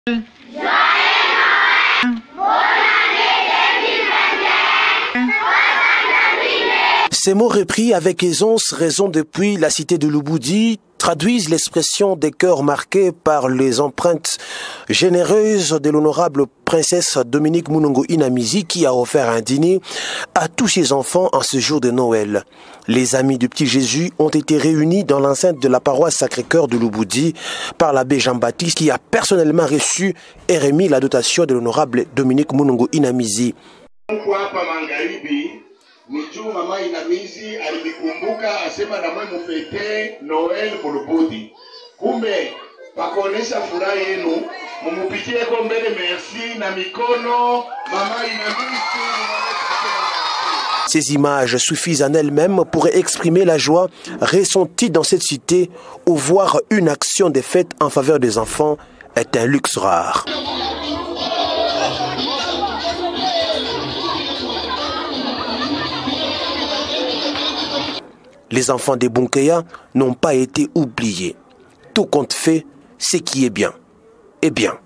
Ces mots repris avec aisance résonnent depuis la cité de Lubudi, traduisent l'expression des cœurs marqués par les empreintes généreuses de l'honorable princesse Dominique Munongo Inamizi qui a offert un dîner à tous ses enfants en ce jour de Noël. Les amis du petit Jésus ont été réunis dans l'enceinte de la paroisse Sacré-Cœur de Lubudi par l'abbé Jean-Baptiste qui a personnellement reçu et remis la dotation de l'honorable Dominique Munongo Inamizi. Niju mama Inamizi alinikumbuka asema na mwe mufete Noel Mulubudi. Kumbe pakonesha furaha yenu mumupitie ko mbele merci na mikono mama Inamizi. Ces images suffisent en elles-mêmes pour exprimer la joie ressentie dans cette cité où voir une action de fête en faveur des enfants est un luxe rare. Les enfants des Bunkeya n'ont pas été oubliés. Tout compte fait, ce qui est bien est bien.